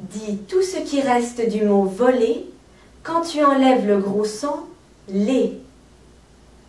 Dis tout ce qui reste du mot voler quand tu enlèves le gros son, les.